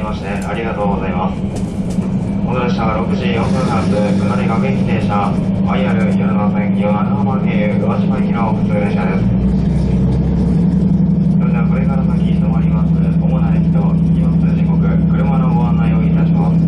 ましてありがとうございます。この列車は6時4分発下り各駅停車 IR 夜の線伊予長浜経由宇和島行きの普通列車です。それではこれから先止まります主な駅と着きます時刻、車のご案内をいたします。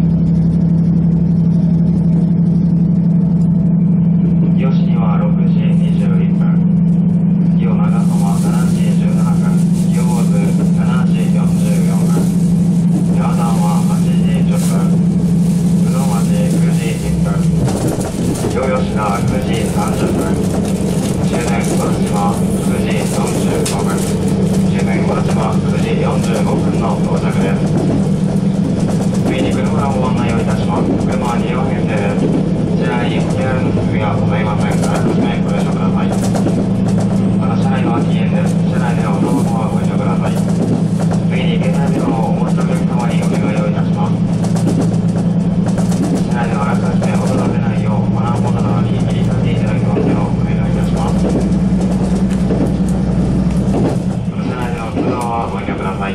日吉には6時21分、伊予長浜7時17分、伊予大津7時44分、八幡は8時10分、宇野町9時1分、両吉田9時30分、終電小田島9時45分、終電小田島9時45分の到着です。次に車のご案内をいたします。車は2両編成です。こちらにホテルの設備はございません。あらかじめご了承ください。また車内は禁煙です。車内でのおタバコはご遠慮ください。次に携帯電話をお持ちのお客様にお願いをいたします。車内ではあらかじめ音が出ないようマナーモードなどに切り替えていただきますようお願いいたします。車内での通話はご遠慮ください。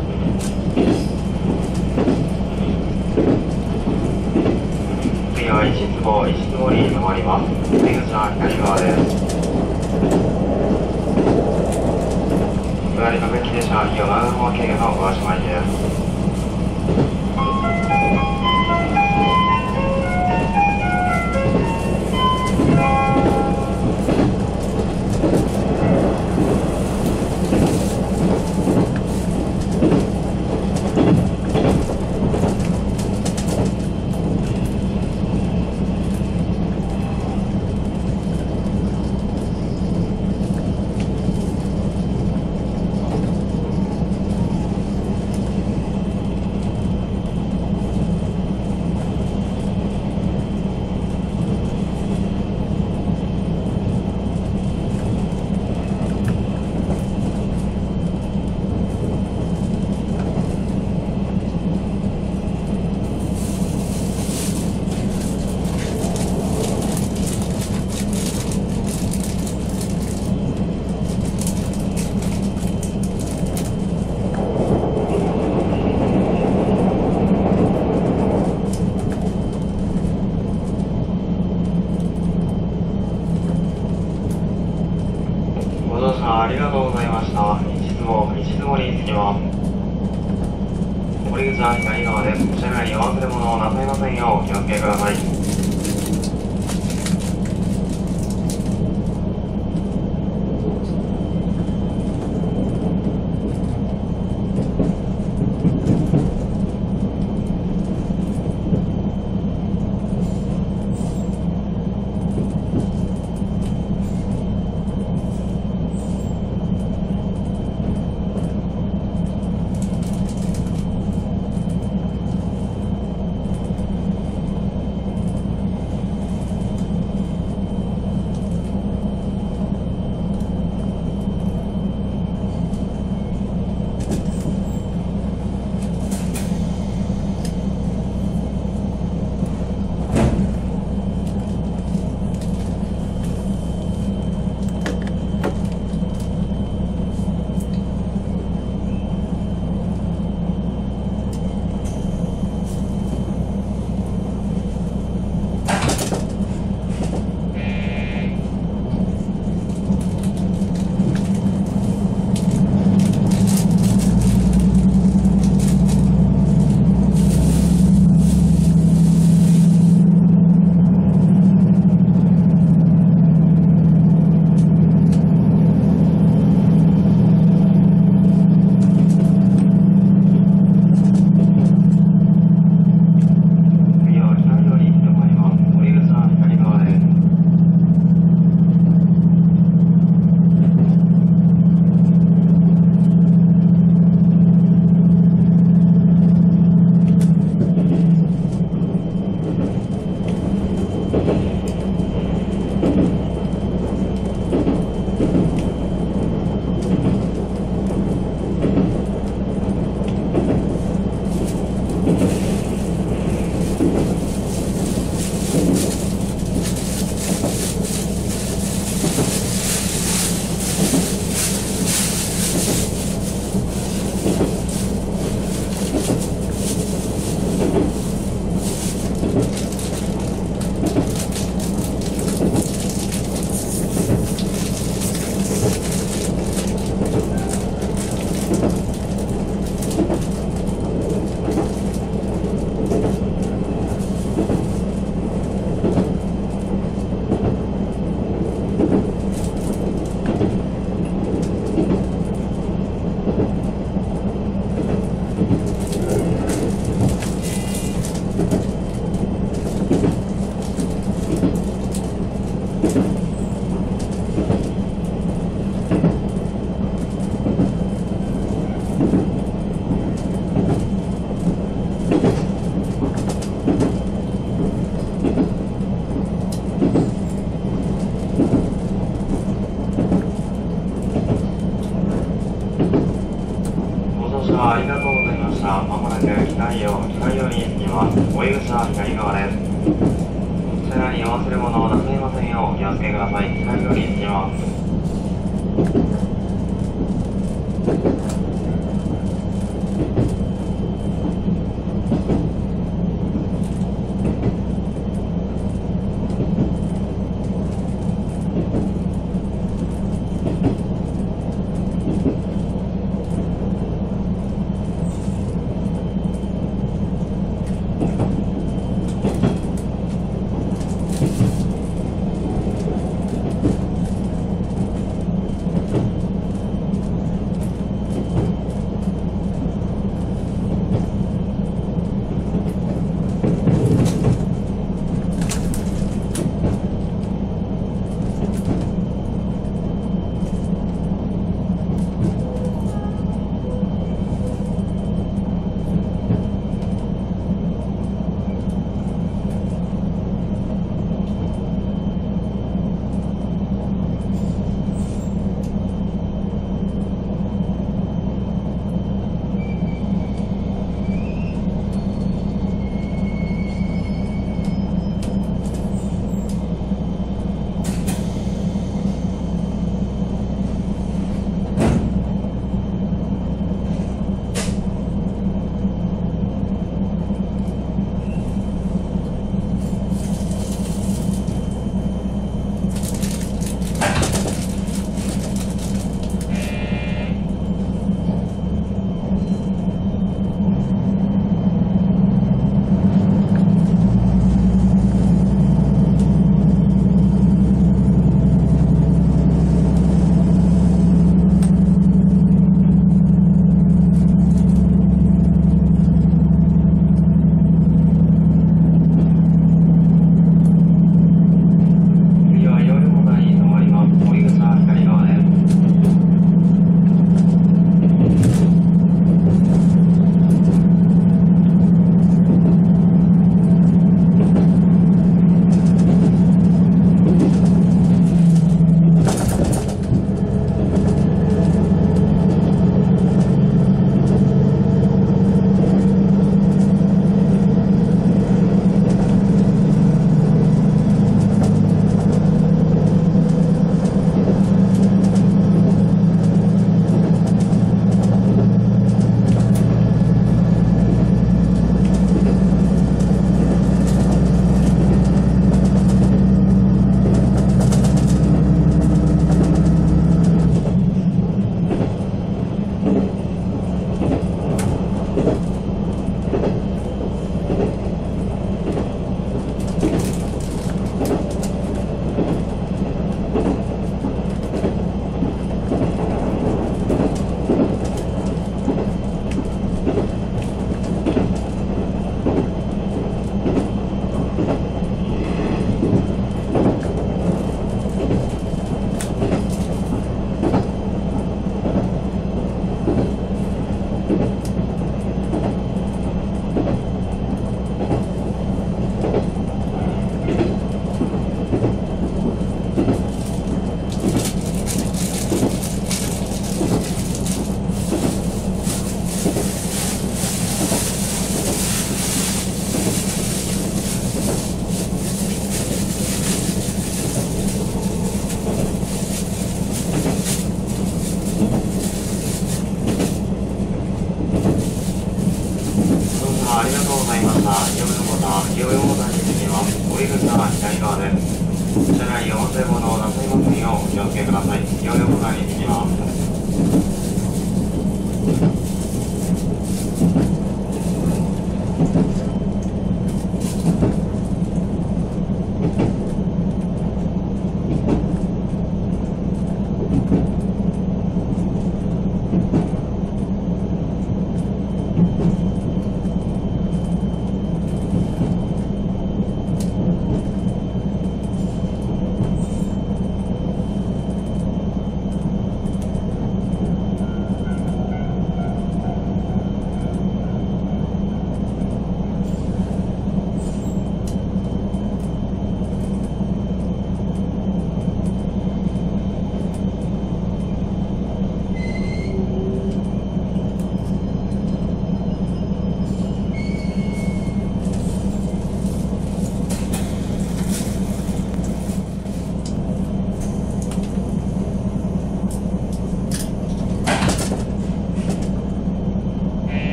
次は石坪に停まります。出口は左側です。下り各駅停車伊予長浜経由の宇和島行きです。ありがとうございました。石坪に着きます。降り口は左側です。車内にお忘れ物をなさいませんようお気をつけください。 は左側です。車内にお忘れ物をなさいませんようお気をつけください。最後に着きます。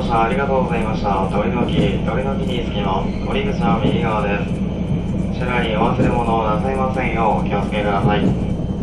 車ありがとうございました。取り除きにつきます。降り口は右側です。車内にお忘れ物をなさいませんようお気をつけください。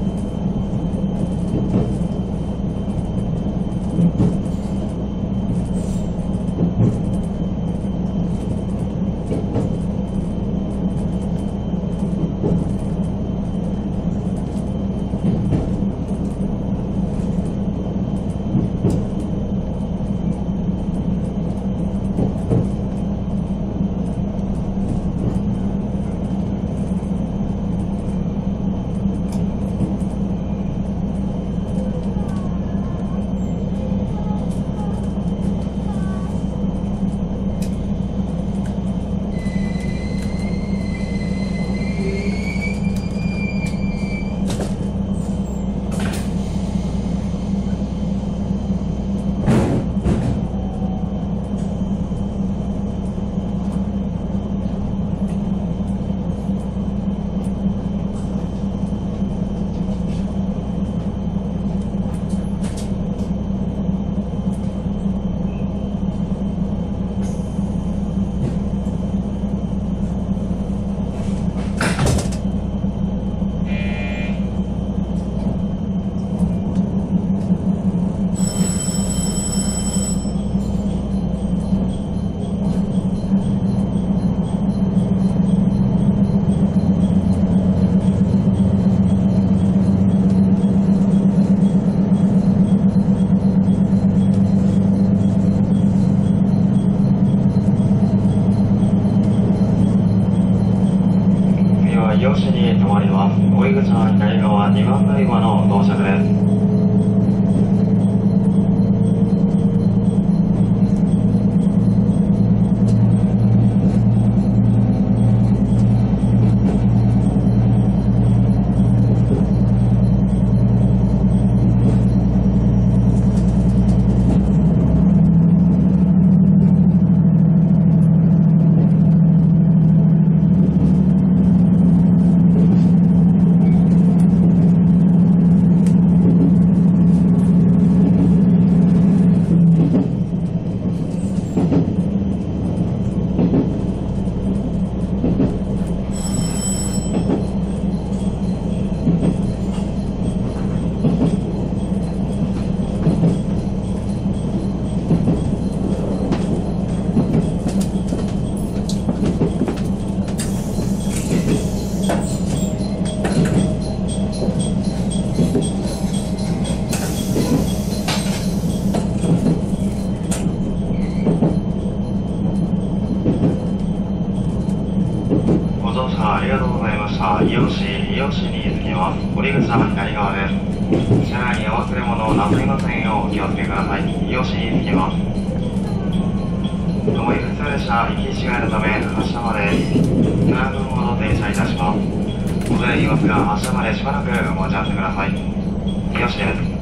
伊予市に停まります。降り口は左側2番乗り場の到着です。ご乗車ありがとうございました。伊予市に着きます。降り口は左側です。車内にお忘れ物をなさいませんようお気をつけください。伊予市に着きます。上り普通列車行き違いのため発車まで7分ほど停車いたします。恐れ入りますが発車までしばらくお待ち合わせください。伊予市です。